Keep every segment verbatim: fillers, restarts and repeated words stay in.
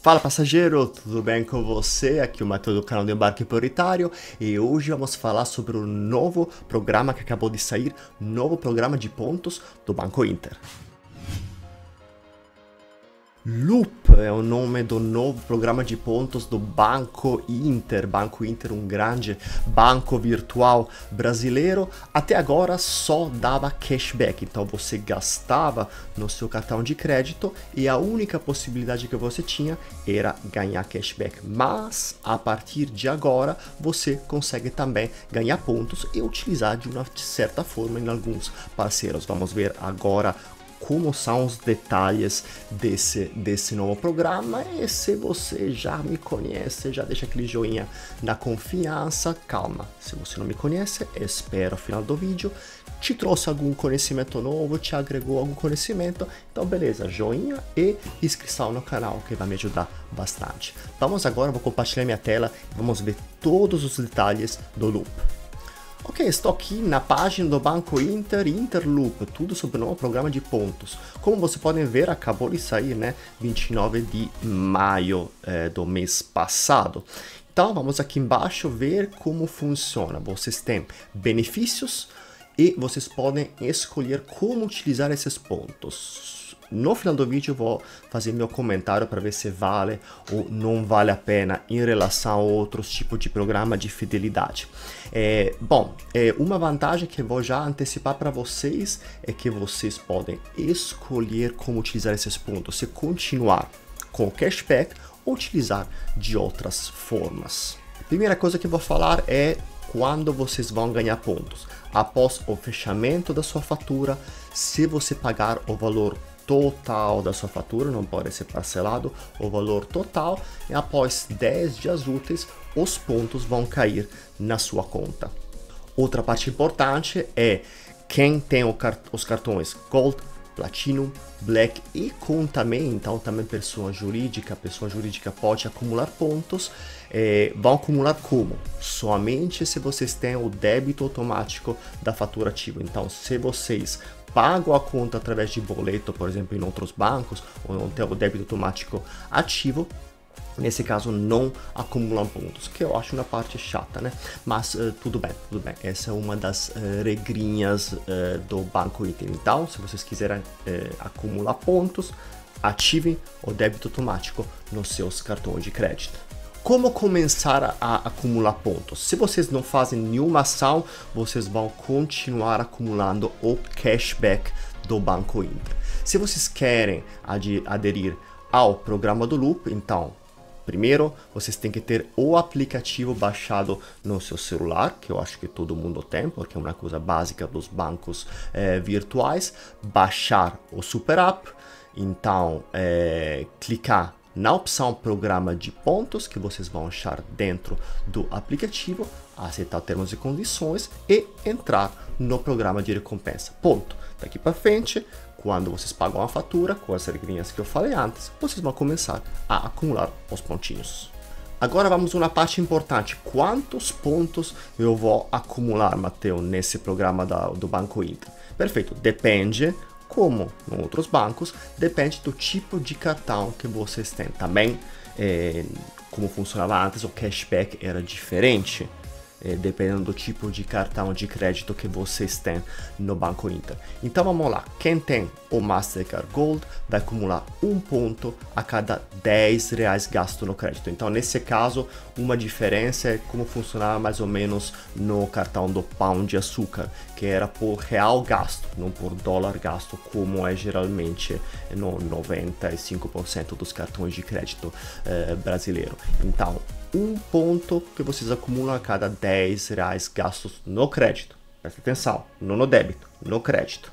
Fala passageiro, tudo bem com você? Aqui é o Matheus do canal do Embarque Prioritário e hoje vamos falar sobre o novo programa que acabou de sair, novo programa de pontos do Banco Inter. Loop é o nome do novo programa de pontos do Banco Inter. Banco Inter, um grande banco virtual brasileiro. Até agora só dava cashback, então você gastava no seu cartão de crédito e a única possibilidade que você tinha era ganhar cashback. Mas a partir de agora você consegue também ganhar pontos e utilizar de uma certa forma em alguns parceiros. Vamos ver agora como são os detalhes desse, desse novo programa. E se você já me conhece, já deixa aquele joinha na confiança. Calma, se você não me conhece, espera o final do vídeo. Te trouxe algum conhecimento novo, te agregou algum conhecimento, então beleza, joinha e inscrição no canal que vai me ajudar bastante. Vamos agora, vou compartilhar minha tela e vamos ver todos os detalhes do Loop. Ok, estou aqui na página do Banco Inter, Interloop, tudo sobre o novo programa de pontos. Como vocês podem ver, acabou de sair, né, vinte e nove de maio é, do mês passado. Então, vamos aqui embaixo ver como funciona. Vocês têm benefícios e vocês podem escolher como utilizar esses pontos. No final do vídeo eu vou fazer meu comentário para ver se vale ou não vale a pena em relação a outros tipos de programa de fidelidade. É, bom, é, uma vantagem que eu vou já antecipar para vocês é que vocês podem escolher como utilizar esses pontos, se continuar com cashback ou utilizar de outras formas. A primeira coisa que eu vou falar é quando vocês vão ganhar pontos. Após o fechamento da sua fatura, se você pagar o valor total da sua fatura, não pode ser parcelado, o valor total, e após dez dias úteis, os pontos vão cair na sua conta. Outra parte importante é quem tem o cart os cartões Gold, Platinum, Black e com também, então também pessoa jurídica, pessoa jurídica pode acumular pontos, é, vão acumular como? Somente se vocês têm o débito automático da fatura ativa. Então, se vocês pagam a conta através de boleto, por exemplo, em outros bancos, ou não tem o débito automático ativo, nesse caso não acumulam pontos, que eu acho uma parte chata, né? Mas uh, tudo bem, tudo bem. Essa é uma das uh, regrinhas uh, do Banco Inter. Então, se vocês quiserem uh, acumular pontos, ativem o débito automático nos seus cartões de crédito. Como começar a acumular pontos? Se vocês não fazem nenhuma ação, vocês vão continuar acumulando o cashback do Banco Inter. Se vocês querem aderir ao programa do Loop, então, primeiro, vocês têm que ter o aplicativo baixado no seu celular, que eu acho que todo mundo tem, porque é uma coisa básica dos bancos eh, virtuais. Baixar o Super App, então, eh, clicar na opção programa de pontos, que vocês vão achar dentro do aplicativo, aceitar termos e condições e entrar no programa de recompensa. Ponto. Daqui para frente, quando vocês pagam a fatura, com as regrinhas que eu falei antes, vocês vão começar a acumular os pontinhos. Agora vamos a uma parte importante. Quantos pontos eu vou acumular, Matheus, nesse programa da, do Banco Inter? Perfeito, depende. Como em outros bancos, depende do tipo de cartão que vocês têm. Também, é, como funcionava antes, o cashback era diferente, é, dependendo do tipo de cartão de crédito que vocês têm no Banco Inter. Então vamos lá, quem tem o Mastercard Gold vai acumular um ponto a cada dez reais gasto no crédito. Então nesse caso, uma diferença é como funcionava mais ou menos no cartão do Pão de Açúcar, que era por real gasto, não por dólar gasto, como é geralmente no noventa e cinco por cento dos cartões de crédito eh, brasileiro. Então, um ponto que vocês acumulam a cada dez reais gastos no crédito. Presta atenção, não no débito, no crédito.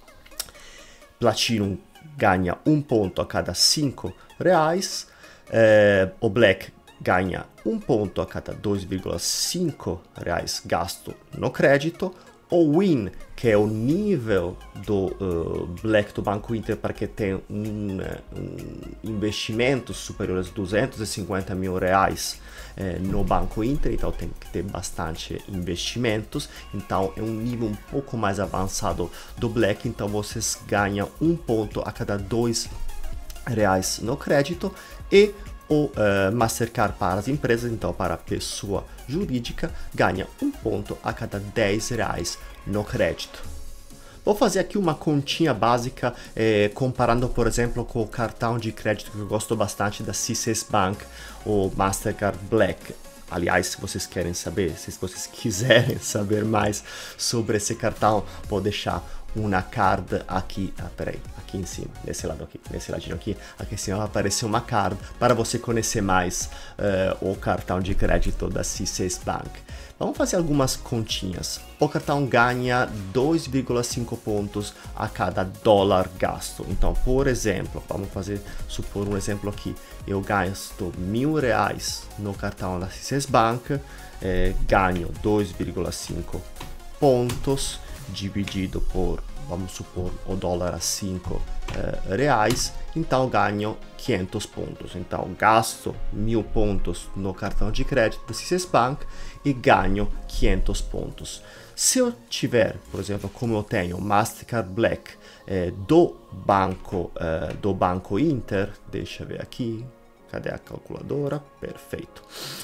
Platinum ganha um ponto a cada cinco reais. Eh, o Black ganha um ponto a cada dois vírgula cinco reais gasto no crédito. O Win, que é o nível do uh, Black do Banco Inter, para que tem um, um investimento superior a duzentos e cinquenta mil reais eh, no Banco Inter, então tem que ter bastante investimentos, então é um nível um pouco mais avançado do Black, então vocês ganham um ponto a cada dois reais no crédito. E O uh, Mastercard para as empresas, então para a pessoa jurídica, ganha um ponto a cada dez reais no crédito. Vou fazer aqui uma continha básica, eh, comparando, por exemplo, com o cartão de crédito que eu gosto bastante da C seis Bank, o Mastercard Black. Aliás, se vocês querem saber, se vocês quiserem saber mais sobre esse cartão, vou deixar uma card aqui, ah, peraí, aqui em cima, nesse lado aqui, nesse ladinho aqui, aqui em cima vai aparecer uma card para você conhecer mais uh, o cartão de crédito da C seis Bank. Vamos fazer algumas continhas. O cartão ganha dois vírgula cinco pontos a cada dólar gasto. Então, por exemplo, vamos fazer, supor um exemplo aqui. Eu gasto mil reais no cartão da C seis Bank, eh, ganho dois vírgula cinco pontos dividido por, vamos supor, o dólar a cinco eh, reais, então ganho quinhentos pontos. Então gasto mil pontos no cartão de crédito da C seis Bank e ganho quinhentos pontos. Se eu tiver, por exemplo, como eu tenho Mastercard Black eh, do banco eh, do Banco Inter, deixa eu ver aqui, cadê a calculadora? Perfeito.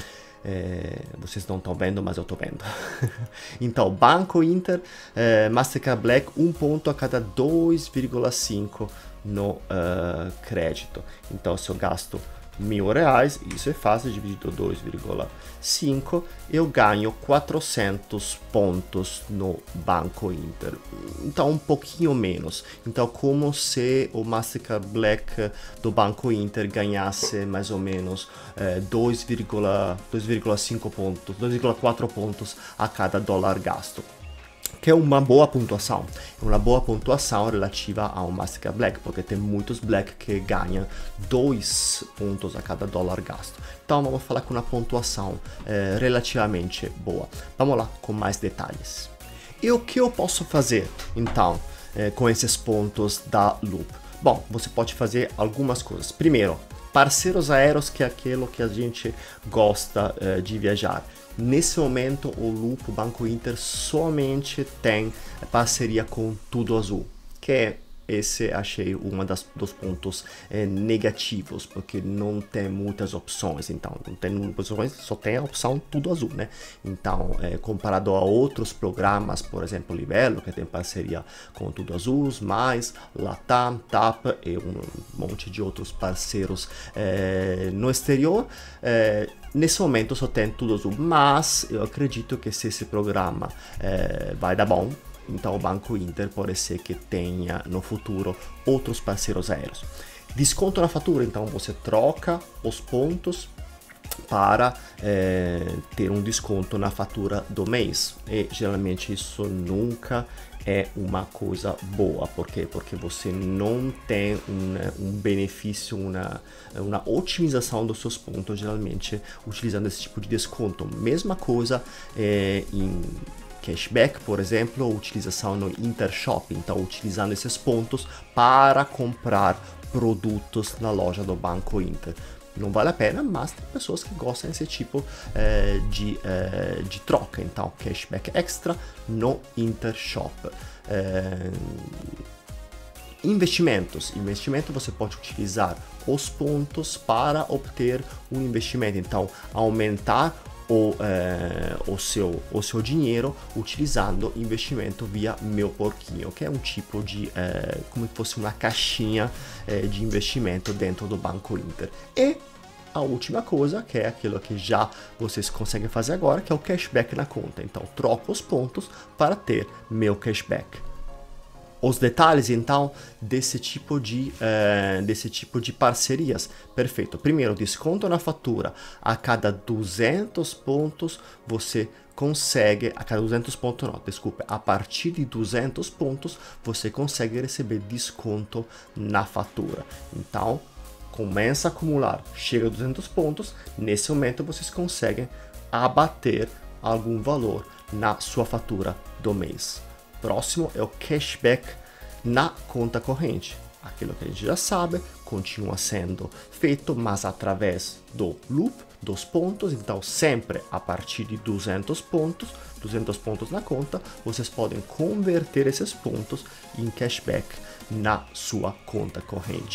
É, vocês não estão vendo, mas eu estou vendo. Então, Banco Inter, é, Mastercard Black, um ponto a cada dois vírgula cinco no uh, crédito. Então, se eu gasto mil reais, isso é fácil, dividido dois vírgula cinco, eu ganho quatrocentos pontos no Banco Inter. Então, um pouquinho menos. Então, como se o Mastercard Black do Banco Inter ganhasse mais ou menos eh, dois vírgula cinco pontos, dois vírgula quatro pontos a cada dólar gasto. Que é uma boa pontuação, é uma boa pontuação relativa ao Mastercard Black, porque tem muitos Black que ganham dois pontos a cada dólar gasto. Então vamos falar com uma pontuação eh, relativamente boa. Vamos lá com mais detalhes. E o que eu posso fazer, então, eh, com esses pontos da Loop? Bom, você pode fazer algumas coisas. Primeiro, parceiros aéreos, que é aquilo que a gente gosta eh, de viajar. Nesse momento, o Loop, o Banco Inter, somente tem parceria com Tudo Azul, que é esse, achei, um dos pontos é, negativos, porque não tem muitas opções, então, não tem muitas opções, só tem a opção Tudo Azul, né? Então, é, comparado a outros programas, por exemplo, Livelo, que tem parceria com Tudo Azul, mais Latam, T A P e um monte de outros parceiros é, no exterior, é, nesse momento só tem Tudo Azul, mas eu acredito que se esse programa é, vai dar bom, então o Banco Inter pode ser que tenha no futuro outros parceiros aéreos. Desconto na fatura, então você troca os pontos para é, ter um desconto na fatura do mês. E geralmente isso nunca é uma coisa boa. Por quê? Porque você não tem um, um benefício, uma, uma otimização dos seus pontos, geralmente utilizando esse tipo de desconto. Mesma coisa é, em cashback, por exemplo, ou utilização no Intershop, então utilizando esses pontos para comprar produtos na loja do Banco Inter. Não vale a pena, mas tem pessoas que gostam desse tipo eh, de, eh, de troca, então cashback extra no Intershop. Eh, investimentos. Investimento você pode utilizar os pontos para obter um investimento, então aumentar O, eh, o, seu, o seu dinheiro utilizando investimento via Meu Porquinho, que é um tipo de, eh, como se fosse uma caixinha eh, de investimento dentro do Banco Inter. E a última coisa, que é aquilo que já vocês conseguem fazer agora, que é o cashback na conta. Então, troca os pontos para ter meu cashback. Os detalhes, então, desse tipo de, eh, desse tipo de parcerias. Perfeito. Primeiro, desconto na fatura. A cada duzentos pontos, você consegue... A cada duzentos pontos, não, desculpa. A partir de duzentos pontos, você consegue receber desconto na fatura. Então, começa a acumular. Chega a duzentos pontos. Nesse momento, vocês conseguem abater algum valor na sua fatura do mês. Próximo é o cashback na conta corrente. Aquilo que a gente já sabe, continua sendo feito, mas através do loop, dos pontos. Então, sempre a partir de duzentos pontos, duzentos pontos na conta, vocês podem converter esses pontos em cashback na sua conta corrente.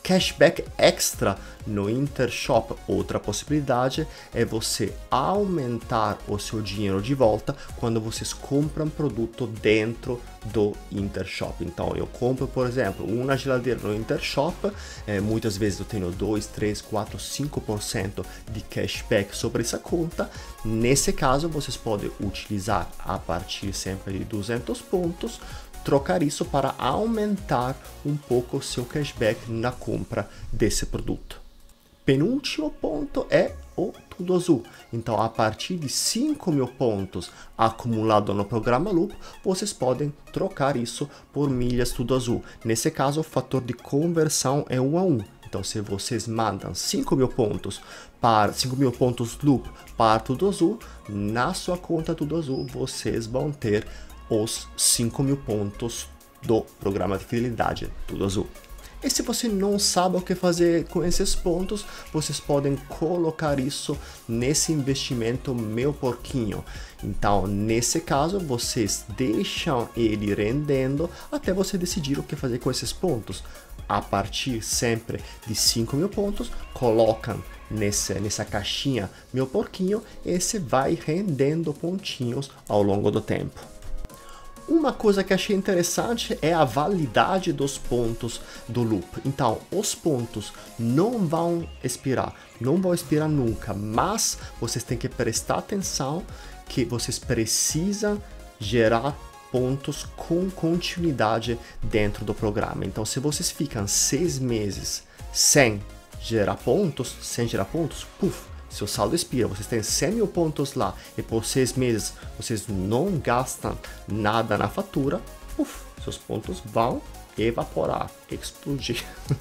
Cashback extra no Intershop. Outra possibilidade é você aumentar o seu dinheiro de volta quando vocês compram produto dentro do Intershop. Então eu compro, por exemplo, uma geladeira no Intershop, é, muitas vezes eu tenho dois, três, quatro, cinco por cento de cashback sobre essa conta. Nesse caso vocês podem utilizar a partir sempre de duzentos pontos, trocar isso para aumentar um pouco o seu cashback na compra desse produto. Penúltimo ponto é o Tudo Azul. Então, a partir de cinco mil pontos acumulado no programa Loop, vocês podem trocar isso por milhas Tudo Azul. Nesse caso, o fator de conversão é um a um. Então, se vocês mandam cinco mil pontos para cinco mil pontos Loop para Tudo Azul, na sua conta Tudo Azul, vocês vão ter os cinco mil pontos do programa de fidelidade Tudo Azul. E se você não sabe o que fazer com esses pontos, vocês podem colocar isso nesse investimento Meu Porquinho. Então, nesse caso, vocês deixam ele rendendo até você decidir o que fazer com esses pontos. A partir sempre de cinco mil pontos, colocam nessa, nessa caixinha Meu Porquinho e você vai rendendo pontinhos ao longo do tempo. Uma coisa que achei interessante é a validade dos pontos do Loop. Então, os pontos não vão expirar, não vão expirar nunca, mas vocês têm que prestar atenção que vocês precisam gerar pontos com continuidade dentro do programa. Então, se vocês ficam seis meses sem gerar pontos, sem gerar pontos, puf, seu saldo expira, vocês têm cem mil pontos lá e por seis meses vocês não gastam nada na fatura, uf, seus pontos vão evaporar, explodir.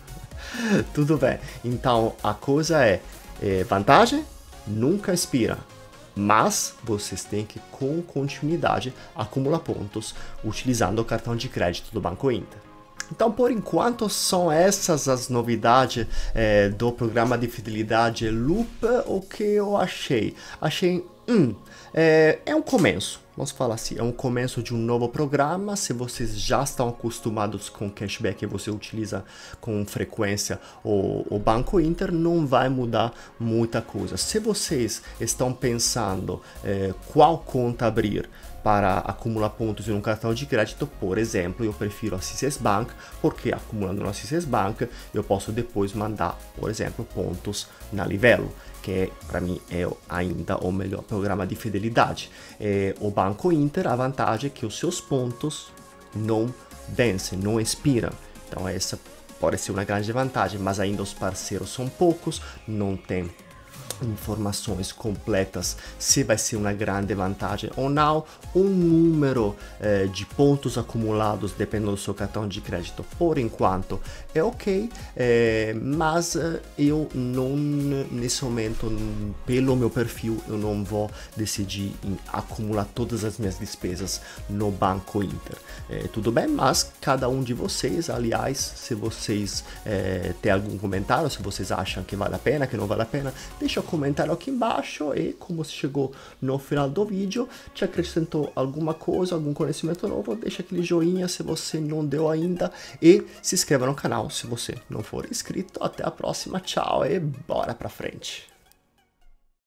Tudo bem, então a coisa é, é, vantagem, nunca expira, mas vocês têm que com continuidade acumular pontos utilizando o cartão de crédito do Banco Inter. Então, por enquanto, são essas as novidades é, do programa de fidelidade Loop. O que eu achei? Achei, hum, é, é um começo, vamos falar assim, é um começo de um novo programa. Se vocês já estão acostumados com cashback e você utiliza com frequência o, o Banco Inter, não vai mudar muita coisa. Se vocês estão pensando é, qual conta abrir para acumular pontos em um cartão de crédito, por exemplo, eu prefiro a C C S Bank, porque acumulando na C C S Bank eu posso depois mandar, por exemplo, pontos na Livelo, que é, para mim é ainda o melhor programa de fidelidade. É, o Banco Inter, a vantagem é que os seus pontos não vencem, não expiram. Então essa pode ser uma grande vantagem, mas ainda os parceiros são poucos, não tem informações completas se vai ser uma grande vantagem ou não. Um número eh, de pontos acumulados dependendo do seu cartão de crédito por enquanto é ok, eh, mas eh, eu não, nesse momento, pelo meu perfil, eu não vou decidir em acumular todas as minhas despesas no Banco Inter. Eh, tudo bem, mas cada um de vocês, aliás, se vocês eh, têm algum comentário, se vocês acham que vale a pena, que não vale a pena, deixa um comentário aqui embaixo. E como você chegou no final do vídeo, te acrescentou alguma coisa, algum conhecimento novo, deixa aquele joinha se você não deu ainda e se inscreva no canal se você não for inscrito. Até a próxima, tchau e bora pra frente!